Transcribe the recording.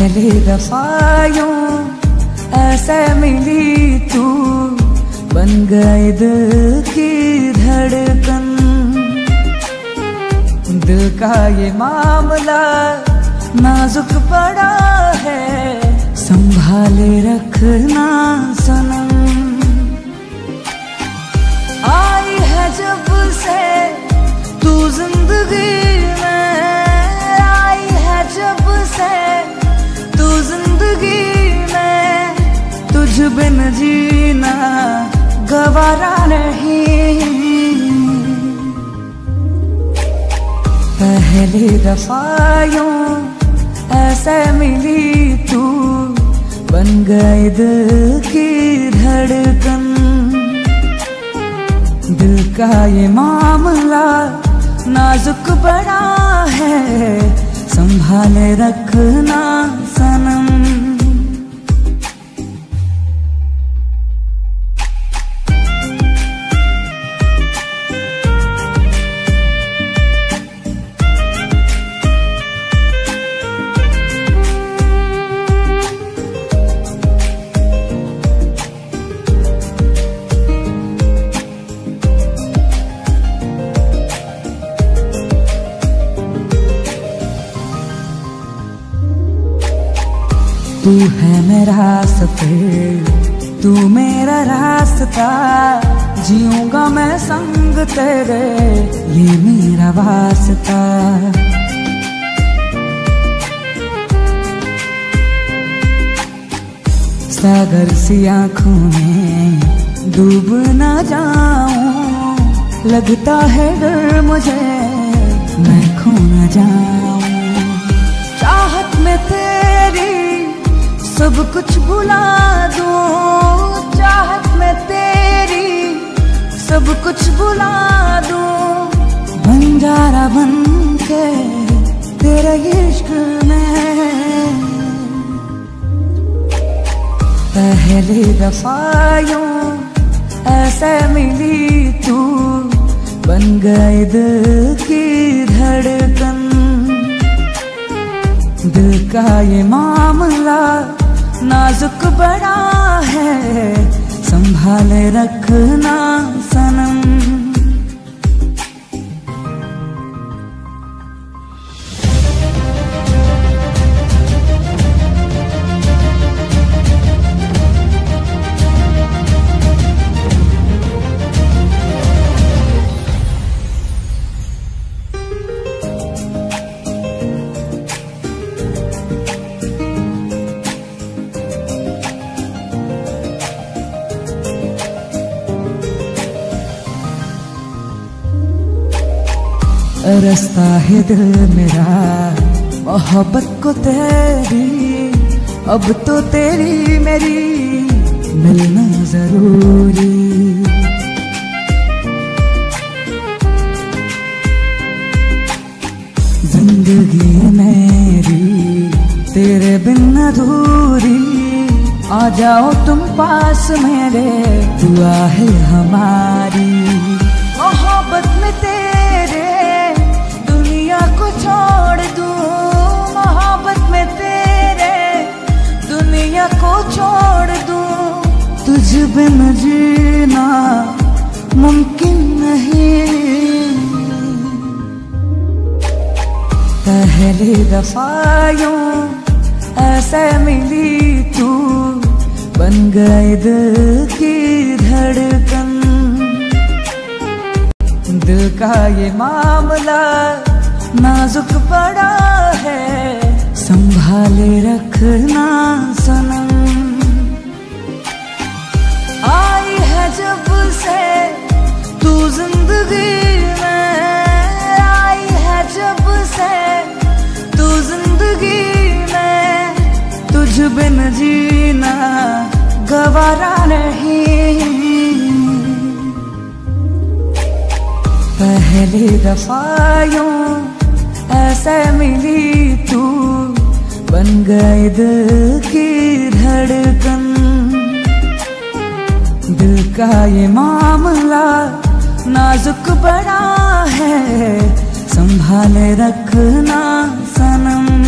पहली दफा यूं ऐसे मिली तू, बन गई दिल की धड़कन। दिल का ये मामला नाजुक पड़ा है, संभाले रखना सनम। आई है जब से तू जिंदगी में, आई है जब से तू जिंदगी में, तुझ बिन जीना गवारा नहीं। पहली दफा यूं ऐसे मिली तू, बन गई दिल की धड़कन। दिल का ये मामला नाजुक बड़ा है, संभाले रखना सनम। तू है मेरा सफर, तू मेरा रास्ता, जीऊंगा मैं संग तेरे, ये मेरा वास्ता। सागर सी आँखों में डूब ना जाऊं, लगता है डर मुझे मैं खो न जाऊं। चाहत में तेरी सब कुछ भुला दूं, चाहत में तेरी सब कुछ भुला दूं, बंजारा बन के तेरे इश्क में। पहली दफा यूं ऐसे मिली तू, बन गई दिल की धड़कन। दिल का ये मामला नाजुक बड़ा है, संभाले रखना सनम। रास्ता है दिल मेरा मोहब्बत को तेरी, अब तो तेरी मेरी मिलना जरूरी। जिंदगी मेरी तेरे बिन अधूरी, आ जाओ तुम पास मेरे, दुआ है हमारी। मोहब्बत में तेरे दुनिया को छोड़ दूं, मोहब्बत में तेरे दुनिया को छोड़ दूं, तुझ बिन जीना मुमकिन नहीं। पहली दफा यूं ऐसे मिली तू, बन गई दिल की धड़कन। दिल का ये मामला नाजुक पड़ा है, संभाले रखना सनम। आई है जब से तू जिंदगी में, आई है जब से तू जिंदगी में, तुझ बिन जीना गवारा नहीं। पहली दफा यूं ऐसे मिली तू, बन गई दिल की धड़कन। दिल का ये मामला नाजुक बड़ा है, संभाले रखना सनम।